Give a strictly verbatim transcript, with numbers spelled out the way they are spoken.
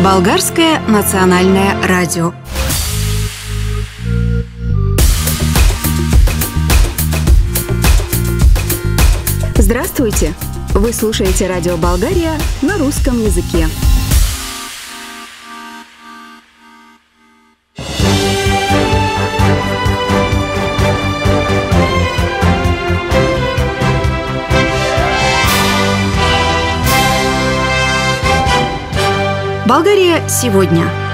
Болгарское национальное радио. Здравствуйте! Вы слушаете Радио Болгария на русском языке. Болгария сегодня.